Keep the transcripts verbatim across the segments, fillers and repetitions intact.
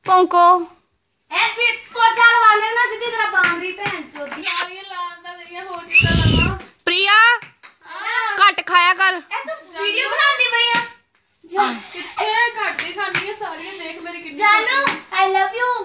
पोंको ए फिर पोछा लगा मेरे ना सीधी तरह बाउंड्री पे चोदी ये लांदा नहीं हो कितना लगा। प्रिया घट खाया कर। ए तू वीडियो बनाती भैया कितने घट दी खानी है सारी देख मेरी कितनी जानू आई लव यू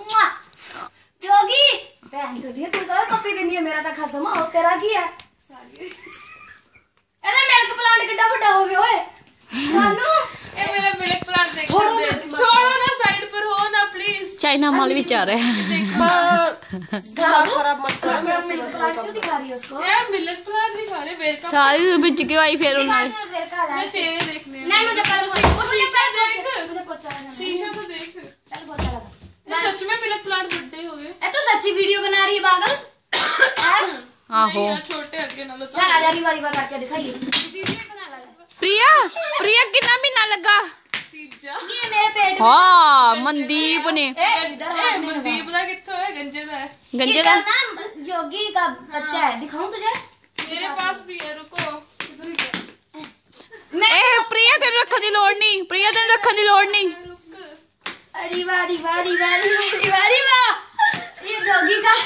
जोगी बहन तो दिया तू तो कॉपी देनी है मेरा तो खसम हो तेरा की है सारी अरे मिल्क प्लांट कितना बड़ा हो गया ओए जानू ए मेरा मिल्क प्लांट देख दे छोड़ो ना साइड पर हो ना प्लीज। चाइना माल भी चाह रहा है। खराब मत कर मेरा मिल्क प्लांट क्यों दिखा रही है उसको यार मिल्क प्लांट दिखा रहे वेर का सारी बिच के आई फिर उन्होंने मैं तेरे देखने नहीं मुझे पहले वो शीशा देख मुझे पता है शीशा तो देख चल बहुत लगा ये सच में मिल्क प्लांट बड़े हो गए। ए तू सच्ची वीडियो बना रही है पागल आहो छोटे अगे नालो तो चल आ जा रिवा रिवा करके दिखाइए वीडियो बना ला प्रिया प्रिया कितना महीना लगा तीजा ये मेरे पेट में हाँ मनदीप ने ए इधर ए मनदीप दा कित्थों है गंजे दा है गंजे दा ना जोगी का बच्चा है दिखाऊं तुझे मेरे पास भी है रुको इधर ही मैं ए प्रिया तेरे रखने की लोड़ नहीं प्रिया तेरे रखने की लोड़ नहीं। अरे वारी वारी वारी वारी वारी वाह ये जोगी का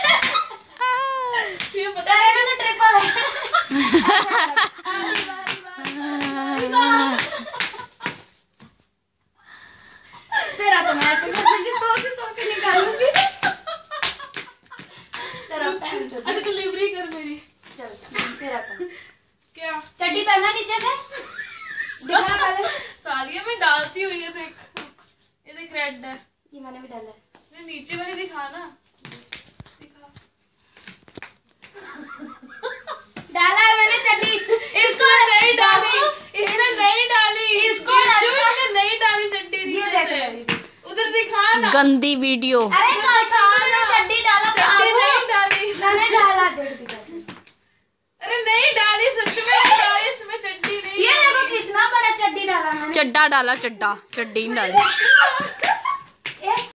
ये पता तेरे में तो ट्रिपल है अरे वारी वारी तेरा तो मैं ऐसे करके सो के सो के निकालूंगी तेरा पहन जो अच्छा डिलीवरी कर मेरी चल तेरा पहन क्या चड्डी पहनना नीचे से दिखा पहले सालिया में डालती हुई है देख ये देख रेड है ये मैंने भी डाला है ये नीचे वाली दिखा ना दिखा डाला है मैंने चड्डी इसको नहीं डाली इसने नहीं डाली इसको जो इसने नहीं डाली चड्डी ये नीचे देख से उधर दिखा ना गंदी वीडियो। अरे कसम से मैंने चड्डी डाला चड्डी नहीं डाली मैंने डाला देख दिखा अरे नहीं डाली सच में डाली इसमें चड्डी नहीं ये देखो कितना बड़ा चड्डी डाला मैंने चड्डा डाला चड्डा चड्डी नहीं डाली।